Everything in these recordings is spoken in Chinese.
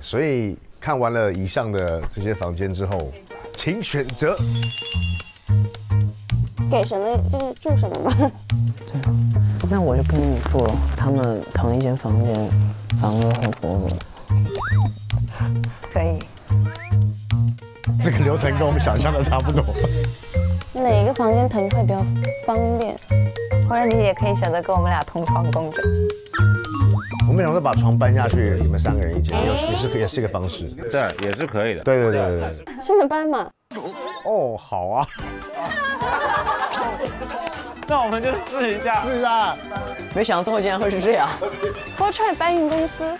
所以看完了以上的这些房间之后，请选择。 给什么就是住什么吧。 对，那我就跟你住了，他们同一间房间，房哥和博博。 可以。 这个流程跟我们想象的差不多。 哪一个房间腾出来比较方便？ 或者你也可以选择跟我们俩同床共枕。 我们想说把床搬下去，你们3个人一间，也是一个方式。 这也是可以的。 对。 现在搬嘛。 哦，好啊。 那我们就试一下。 是啊。 没想到最后竟然会是这样。 Fortran 搬运公司。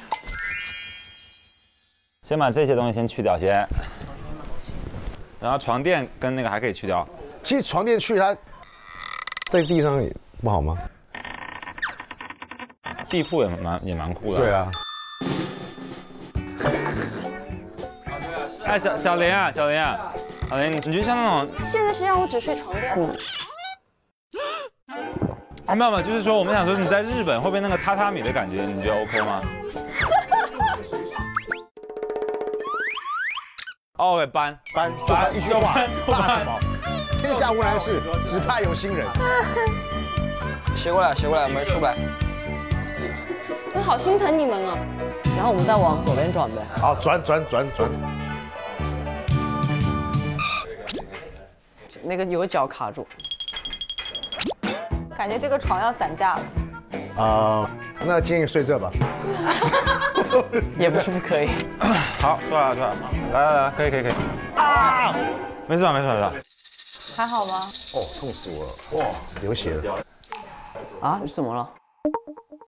先把这些东西先去掉先，然后床垫跟那个还可以去掉。 其实床垫去它在地上也不好吗？ 地铺也蛮酷的。 对啊。 哎，小林啊，你就像那种现在是让我只睡床垫吗？ 没有，就是说我们想说你在日本会不会那个榻榻米的感觉，你觉得 OK 吗？OK， 搬， 一句话，怕什么？天下无难事，只怕有心人。 斜过来，我们出来。 我好心疼你们啊！ 然后我们再往左边转呗。 好，转。 那个有脚卡住。 感觉这个床要散架了。 那建议睡这吧。 也不是不可以。 好，出来，来，可以。啊！没事吧？ 还好吗？ 哦，痛死我了！哇，流血了。 啊？你怎么了？